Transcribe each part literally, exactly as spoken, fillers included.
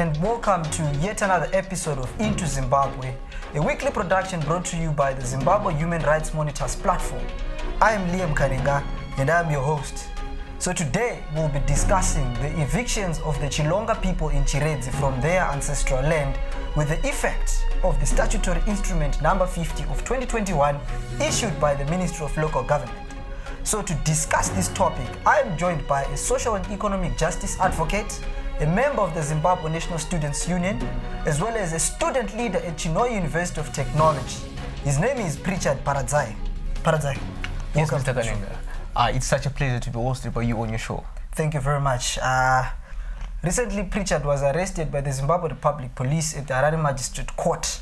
and welcome to yet another episode of Into Zimbabwe, a weekly production brought to you by the Zimbabwe Human Rights Monitors platform. I am Liam Karenga and I am your host. So today we'll be discussing the evictions of the Chilonga people in Chiredzi from their ancestral land with the effect of the statutory instrument number fifty of twenty twenty-one issued by the Ministry of Local Government. So to discuss this topic, I am joined by a social and economic justice advocate, a member of the Zimbabwe National Students Union, as well as a student leader at Chilonga University of Technology. His name is PRITCHARD. PARADZAI. PARADZAI. Yes, Mister Kalenga. Uh, it's such a pleasure to be hosted by you on your show. Thank you very much. Uh, recently, PRITCHARD was arrested by the Zimbabwe Republic Police at the Harare Magistrate Court,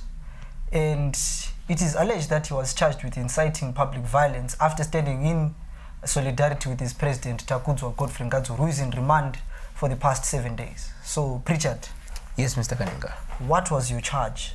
and it is alleged that he was charged with inciting public violence after standing in solidarity with his president, Takudzwa Godfrey Ngadzuru, who is in remand for the past seven days. So, PRITCHARD. Yes, Mister Kalenga. What was your charge?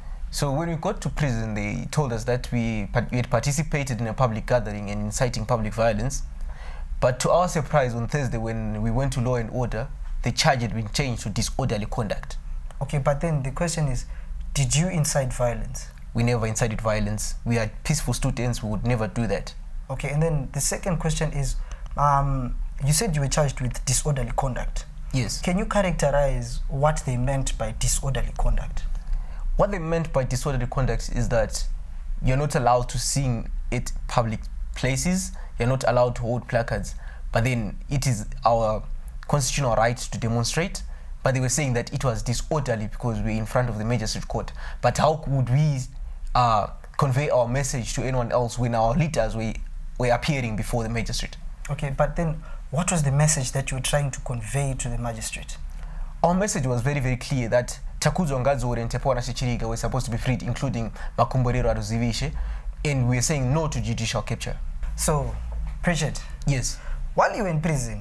So when we got to prison, they told us that we, we had participated in a public gathering and inciting public violence. But to our surprise, on Thursday, when we went to law and order, the charge had been changed to disorderly conduct. Okay, but then the question is, did you incite violence? We never incited violence. We are peaceful students. We would never do that. Okay, and then the second question is, um, you said you were charged with disorderly conduct. Yes. Can you characterize what they meant by disorderly conduct? What they meant by disorderly conduct is that you're not allowed to sing at public places, you're not allowed to hold placards, but then it is our constitutional right to demonstrate. But they were saying that it was disorderly because we're in front of the magistrate court. But how would we uh, convey our message to anyone else when our leaders were, were appearing before the magistrate? Okay, but then what was the message that you were trying to convey to the magistrate? Our message was very, very clear that Takudzwa Ngadzuru and Chiredzi were supposed to be freed, including Makumborero Aruzivishe, and we were saying no to judicial capture. So, PRITCHARD. Yes. While you were in prison,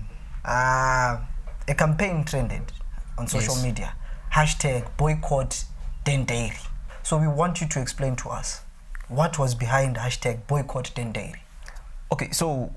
uh, a campaign trended on social yes. media, hashtag boycott Denderi. So we want you to explain to us what was behind hashtag boycott Denderi. Okay, so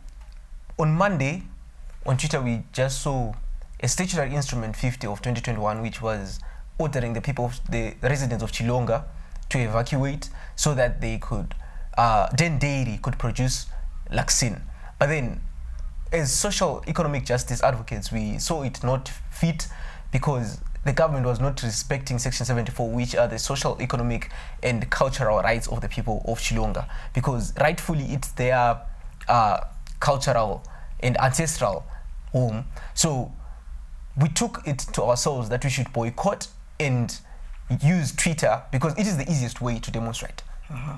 on Monday, on Twitter, we just saw a statutory instrument fifty of twenty twenty-one, which was ordering the people, of the residents of Chilonga to evacuate so that they could, uh, Denderi could produce laxin. But then, as social economic justice advocates, we saw it not fit because the government was not respecting Section seventy-four, which are the social, economic, and cultural rights of the people of Chilonga, because rightfully it's their uh, cultural and ancestral home. So we took it to ourselves that we should boycott and use Twitter because it is the easiest way to demonstrate. Mm-hmm.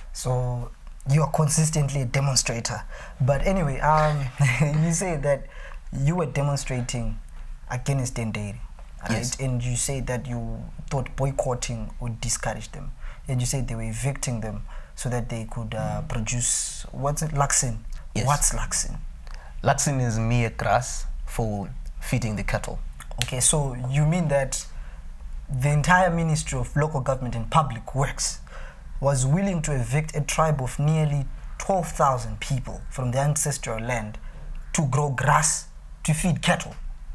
So you are consistently a demonstrator. But anyway, um, you say that you were demonstrating against Denderi, right? Yes. And you say that you thought boycotting would discourage them. And you said they were evicting them so that they could uh, mm. produce, what's it, laxin? Yes. What's laxin? Laxin is mere grass for feeding the cattle. Okay, so you mean that the entire Ministry of Local Government and Public Works was willing to evict a tribe of nearly twelve thousand people from the ancestral land to grow grass to feed cattle?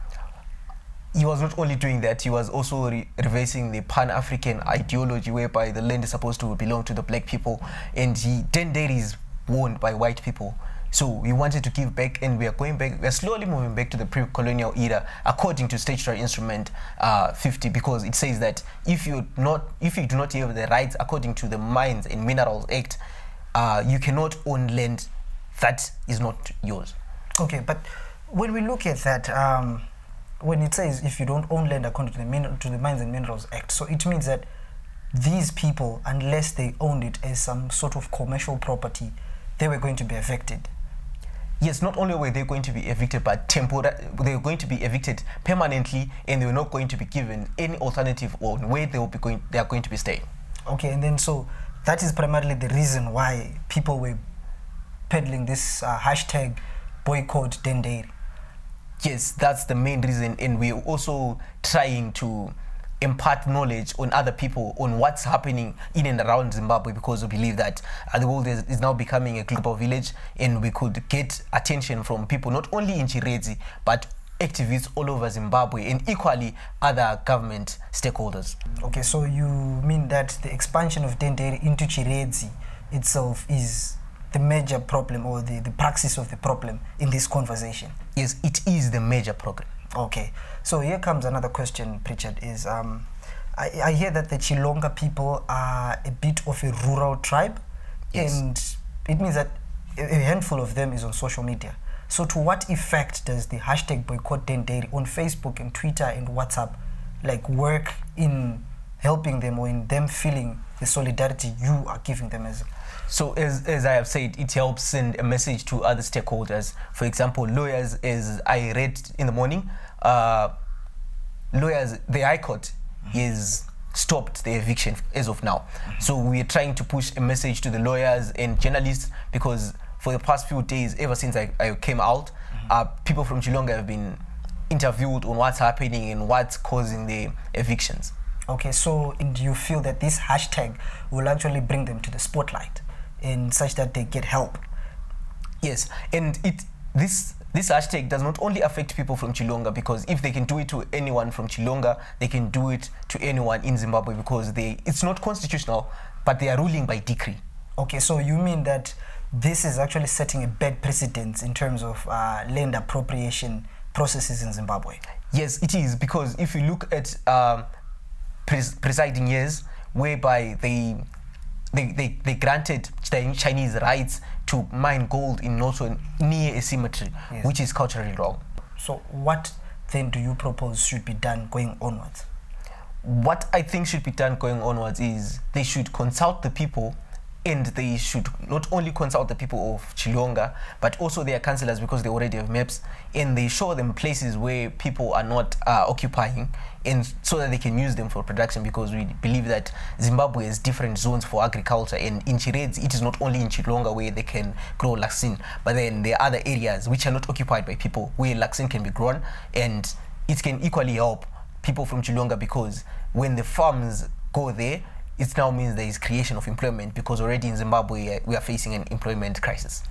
He was not only doing that, he was also re reversing the Pan-African ideology whereby the land is supposed to belong to the black people and he, Denderi is owned by white people. So we wanted to give back, and we are going back, we are slowly moving back to the pre-colonial era according to statutory instrument uh, fifty, because it says that if you not if you do not have the rights according to the Mines and Minerals Act, uh, you cannot own land that is not yours. Okay, but when we look at that, um, when it says if you don't own land according to the, min to the Mines and Minerals Act, so it means that these people, unless they owned it as some sort of commercial property, they were going to be evicted. Yes, not only were they going to be evicted, but temporary, they were going to be evicted permanently, and they were not going to be given any alternative on where they will be going. They are going to be staying. Okay, and then so that is primarily the reason why people were peddling this uh, hashtag boycott Denderi. Yes, that's the main reason, and we're also trying to impart knowledge on other people on what's happening in and around Zimbabwe, because we believe that uh, the world is, is now becoming a global village, and we could get attention from people not only in Chiredzi but activists all over Zimbabwe and equally other government stakeholders. Okay, so you mean that the expansion of Dendere into Chiredzi itself is the major problem, or the, the praxis of the problem in this conversation? Yes, it is the major problem. Okay, so here comes another question, Pritchard, is um, I, I hear that the Chilonga people are a bit of a rural tribe, yes. and it means that a handful of them is on social media. So to what effect does the hashtag boycott Dendere on Facebook and Twitter and WhatsApp like work in helping them, or in them feeling the solidarity you are giving them? As so as, as I have said, it helps send a message to other stakeholders. For example, lawyers, as I read in the morning, uh, lawyers, the High Court is stopped the eviction as of now. Mm-hmm. So we are trying to push a message to the lawyers and journalists, because for the past few days, ever since I, I came out, mm-hmm. uh, people from Chilonga have been interviewed on what's happening and what's causing the evictions. Okay, so do you feel that this hashtag will actually bring them to the spotlight, in such that they get help? Yes, and it this this hashtag does not only affect people from Chilonga, because if they can do it to anyone from Chilonga, they can do it to anyone in Zimbabwe, because they it's not constitutional, but they are ruling by decree. Okay, so you mean that this is actually setting a bad precedent in terms of uh, land appropriation processes in Zimbabwe? Yes, it is, because if you look at um, pres presiding years whereby they They, they, they granted Chinese rights to mine gold in also near a cemetery, yes. which is culturally wrong. So what then do you propose should be done going onwards? What I think should be done going onwards is they should consult the people, and they should not only consult the people of Chilonga, but also their councillors, because they already have maps, and they show them places where people are not uh, occupying, and so that they can use them for production, because we believe that Zimbabwe has different zones for agriculture, and in Chiredzi, it is not only in Chilonga where they can grow laxin, but then there are other areas which are not occupied by people where laxin can be grown, and it can equally help people from Chilonga, because when the farms go there, it now means there is creation of employment, because already in Zimbabwe we are facing an employment crisis.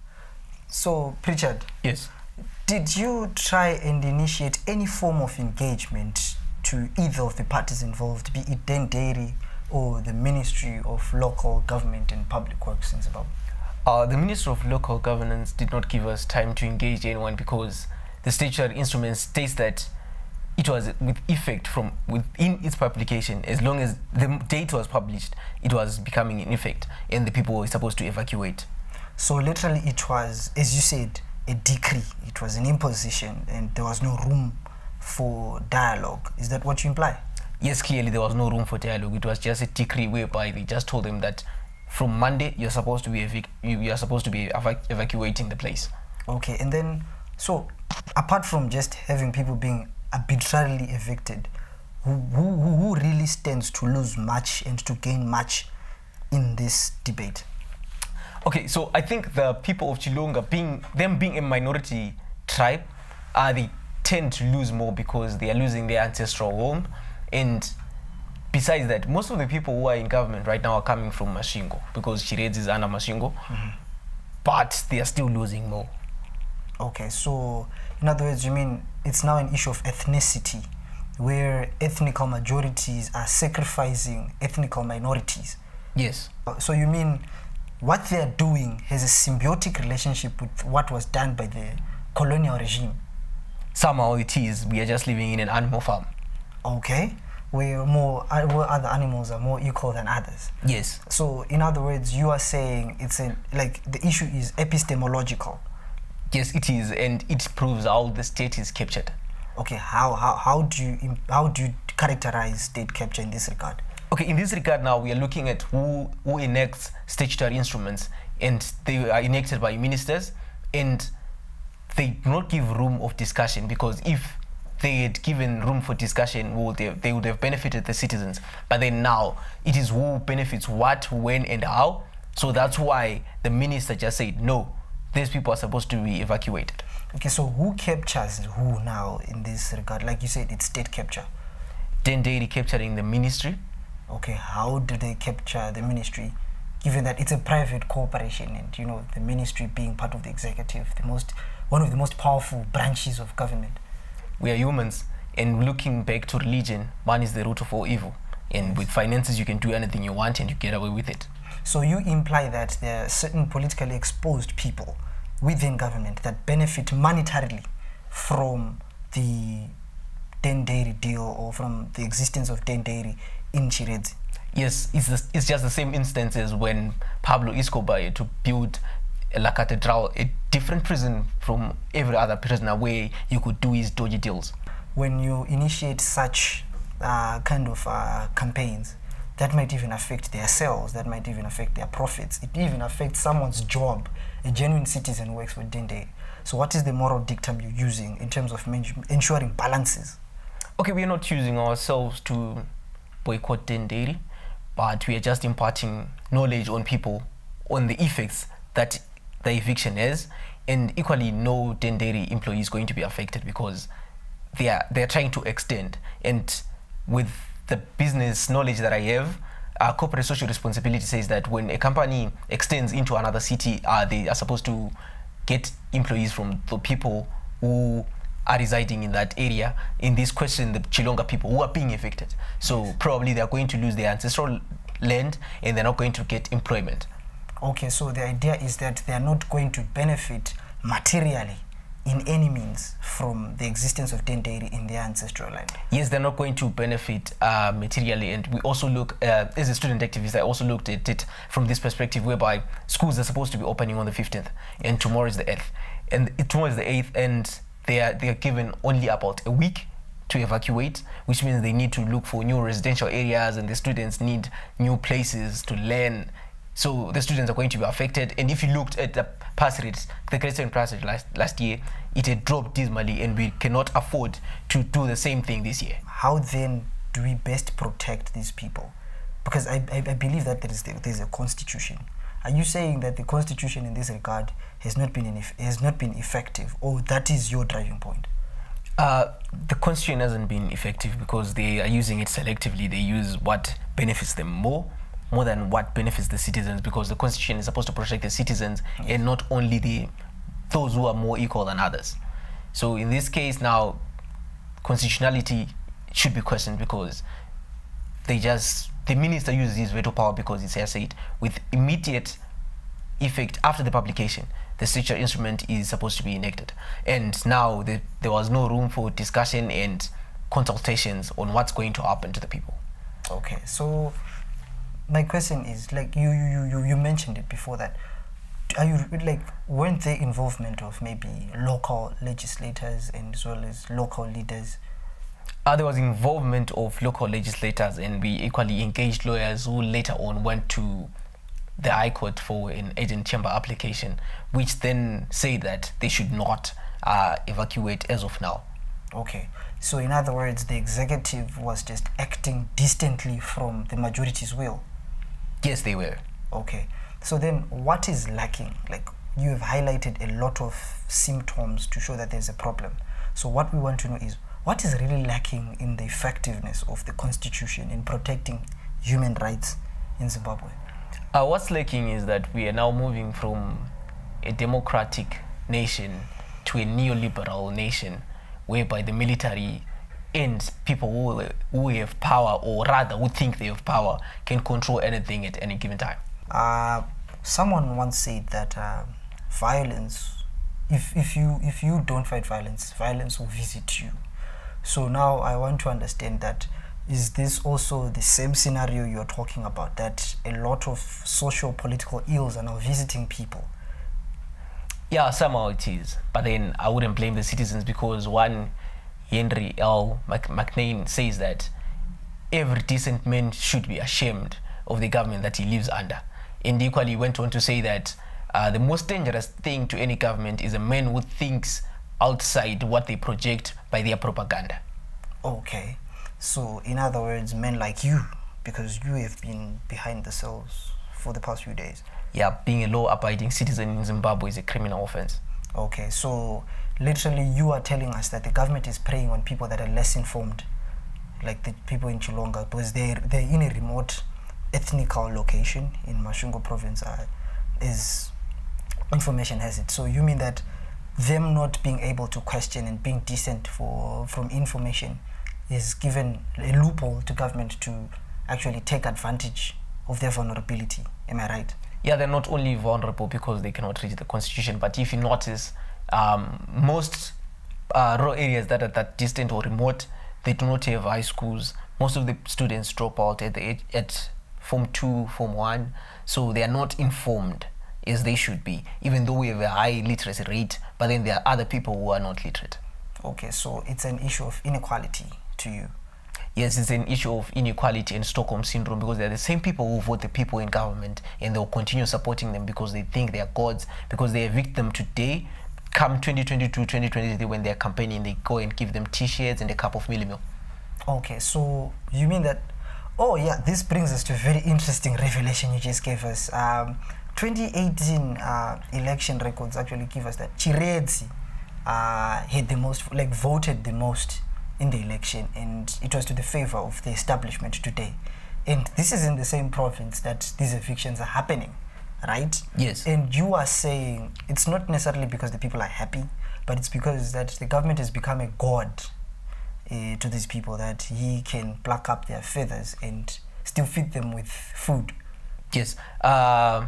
So, Pritchard, yes, did you try and initiate any form of engagement to either of the parties involved, be it Dendere or the Ministry of Local Government and Public Works in Zimbabwe? Uh, the Ministry of Local Governance did not give us time to engage anyone, because the statutory instrument states that it was with effect from within its publication. As long as the date was published, it was becoming in effect, and the people were supposed to evacuate. So literally it was, as you said, a decree. It was an imposition, and there was no room for dialogue. Is that what you imply? Yes, clearly there was no room for dialogue. It was just a decree whereby they just told them that from Monday you're supposed to be evic you are supposed to be evac evacuating the place. Okay, and then so apart from just having people being arbitrarily evicted, who, who, who really stands to lose much and to gain much in this debate? Okay, so I think the people of Chilonga, being them being a minority tribe, uh, they tend to lose more, because they are losing their ancestral home, and besides that, most of the people who are in government right now are coming from Mashingo, because Chiredzi is under Mashingo, mm-hmm. but they are still losing more. Okay, so in other words, you mean it's now an issue of ethnicity, where ethnical majorities are sacrificing ethnical minorities? Yes. So you mean what they are doing has a symbiotic relationship with what was done by the colonial regime? Somehow it is. We are just living in an animal farm. Okay, where more where other animals are more equal than others. Yes. So in other words, you are saying it's a, like the issue is epistemological. Yes, it is, and it proves how the state is captured. Okay, how how how do you how do you characterize state capture in this regard? Okay, in this regard now we are looking at who who enacts statutory instruments, and they are enacted by ministers, and they do not give room of discussion, because if they had given room for discussion, well, they, they would have benefited the citizens. But then now it is who benefits what, when, and how. So that's why the minister just said no, these people are supposed to be evacuated. Okay, so who captures who now in this regard? Like you said, it's state capture. Dendere capturing the ministry. Okay, how do they capture the ministry, given that it's a private corporation, and you know the ministry being part of the executive, the most one of the most powerful branches of government? we are humans, and looking back to religion, money is the root of all evil. And yes. with finances, you can do anything you want and you get away with it. So you imply that there are certain politically exposed people within government that benefit monetarily from the Den Dairy deal or from the existence of Den Dairy in Chiredzi? Yes, it's, the, it's just the same instance as when Pablo Escobar to build La Catedral, a different prison from every other prisoner where you could do his dodgy deals. When you initiate such uh, kind of uh, campaigns, that might even affect their sales, that might even affect their profits. It even affects someone's job. A genuine citizen works for Den Dairy. So what is the moral dictum you're using in terms of ensuring balances? Okay, we are not using ourselves to boycott Den Dairy, but we are just imparting knowledge on people on the effects that the eviction has, and equally no Den Dairy employee is going to be affected because they are they are trying to extend. And with the business knowledge that I have, uh, corporate social responsibility says that when a company extends into another city, uh, they are supposed to get employees from the people who are residing in that area. In this question, the Chilonga people who are being evicted. So yes. probably they are going to lose their ancestral land and they're not going to get employment. Okay, so the idea is that they are not going to benefit materially in any means from the existence of Den Dairy in their ancestral land. Yes, they're not going to benefit uh, materially. And we also look, uh, as a student activist, I also looked at it from this perspective whereby schools are supposed to be opening on the fifteenth and tomorrow is the eighth. And it, tomorrow is the eighth and they are, they are given only about a week to evacuate, which means they need to look for new residential areas and the students need new places to learn. So the students are going to be affected. And if you looked at the pass rates, the graduation pass rate last, last year, it had dropped dismally and we cannot afford to do the same thing this year. How then do we best protect these people? Because I, I, I believe that there is the, there's a constitution. Are you saying that the constitution in this regard has not been, in, has not been effective, or that is your driving point? Uh, the constitution hasn't been effective because they are using it selectively. They use what benefits them more. more than what benefits the citizens, because the constitution is supposed to protect the citizens yes. and not only the those who are more equal than others. So in this case now, constitutionality should be questioned because they just, the minister uses his veto power because it's said with immediate effect after the publication, the statutory instrument is supposed to be enacted. And now the, there was no room for discussion and consultations on what's going to happen to the people. Okay, so my question is, like you, you, you, you mentioned it before that, are you like, weren't there involvement of maybe local legislators and as well as local leaders? Uh, there was involvement of local legislators and we equally engaged lawyers who later on went to the High Court for an agent chamber application, which then said that they should not uh, evacuate as of now. Okay, so in other words, the executive was just acting distantly from the majority's will? Yes, they were. Okay, so then what is lacking? Like, you have highlighted a lot of symptoms to show that there's a problem. So what we want to know is, what is really lacking in the effectiveness of the constitution in protecting human rights in Zimbabwe? Uh, what's lacking is that we are now moving from a democratic nation to a neoliberal nation, whereby the military and people who, who have power, or rather who think they have power, can control anything at any given time. Uh, someone once said that uh, violence, if, if, you, if you don't fight violence, violence will visit you. So now I want to understand that, is this also the same scenario you're talking about, that a lot of social political ills are now visiting people? Yeah, somehow it is. But then I wouldn't blame the citizens because one, Henry L. McNain says that every decent man should be ashamed of the government that he lives under. And equally went on to say that uh, the most dangerous thing to any government is a man who thinks outside what they project by their propaganda. Okay, so in other words, men like you, because you have been behind the cells for the past few days. Yeah, being a law-abiding citizen in Zimbabwe is a criminal offense. Okay, so literally you are telling us that the government is preying on people that are less informed, like the people in Chilonga, because they're, they're in a remote ethnical location in Mashungo province, uh, as information has it. So you mean that them not being able to question and being decent for from information is given a loophole to government to actually take advantage of their vulnerability. Am I right? Yeah, they're not only vulnerable because they cannot reach the constitution, but if you notice, um, most uh, rural areas that are that distant or remote, they do not have high schools. Most of the students drop out at the age, at Form two, Form one, so they are not informed as they should be, even though we have a high literacy rate, but then there are other people who are not literate. Okay, so it's an issue of inequality to you. Yes, it's an issue of inequality and Stockholm syndrome, because they're the same people who vote the people in government, and they'll continue supporting them because they think they are gods, because they evict them today. Come twenty twenty-two, twenty twenty-three, when they're campaigning, they go and give them t-shirts and a cup of mealie meal. Okay, so you mean that, oh yeah, this brings us to a very interesting revelation you just gave us. Um, twenty eighteen uh, election records actually give us that Chiredzi uh, had the most, like voted the most in the election, and it was to the favor of the establishment today. And this is in the same province that these evictions are happening, right? Yes. And you are saying it's not necessarily because the people are happy, but it's because that the government has become a god uh, to these people, that he can pluck up their feathers and still feed them with food. Yes. Uh,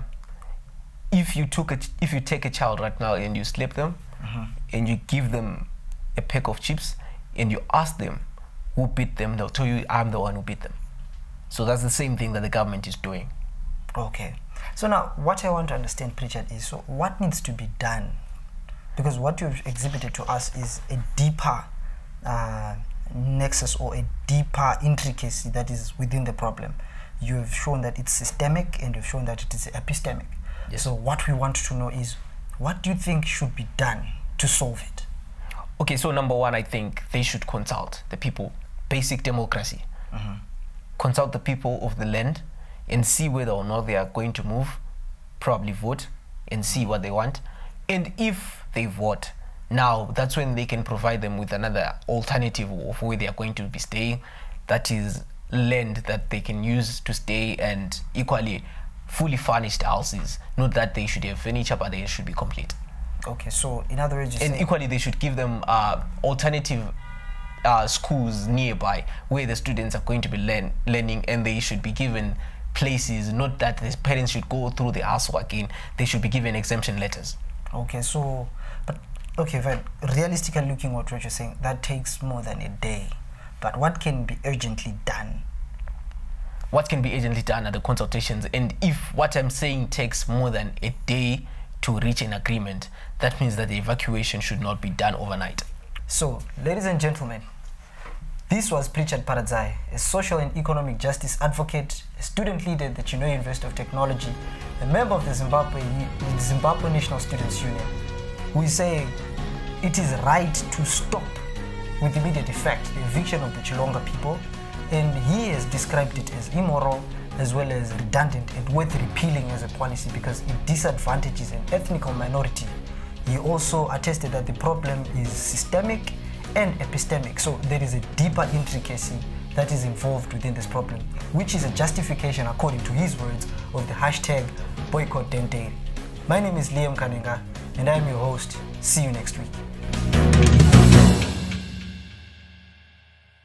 if you took a, if you take a child right now and you slap them, mm-hmm. and you give them a pack of chips, and you ask them who beat them, they'll tell you, I'm the one who beat them. So that's the same thing that the government is doing. Okay. So now, what I want to understand, Pritchard, is so what needs to be done? Because what you've exhibited to us is a deeper uh, nexus or a deeper intricacy that is within the problem. You have shown that it's systemic, and you've shown that it is epistemic. Yes. So what we want to know is, what do you think should be done to solve it? Okay, so number one, I think they should consult the people. Basic democracy. Mm-hmm. Consult the people of the land and see whether or not they are going to move, probably vote, and see what they want. And if they vote, now that's when they can provide them with another alternative of where they are going to be staying, that is land that they can use to stay, and equally fully furnished houses. Not that they should have furniture, but they should be complete. Okay, so in other words, and equally they should give them uh, alternative uh, schools nearby where the students are going to be learn, learning, and they should be given places, not that the parents should go through the housework again. They should be given exemption letters. Okay, so, but, okay, but realistically looking at what you're saying, that takes more than a day. But what can be urgently done? What can be urgently done are the consultations, and if what I'm saying takes more than a day to reach an agreement, that means that the evacuation should not be done overnight. So, ladies and gentlemen, this was Pritchard PARADZAI, a social and economic justice advocate, a student leader at the Chilonga University of Technology, a member of the Zimbabwe, the Zimbabwe National Students Union, who is saying it is right to stop with immediate effect the eviction of the Chilonga people, and he has described it as immoral as well as redundant and worth repealing as a policy because it disadvantages an ethnic minority. He also attested that the problem is systemic and epistemic, so there is a deeper intricacy that is involved within this problem, which is a justification, according to his words, of the hashtag boycott Dente. My name is Liam Kanenga, and I am your host. See you next week.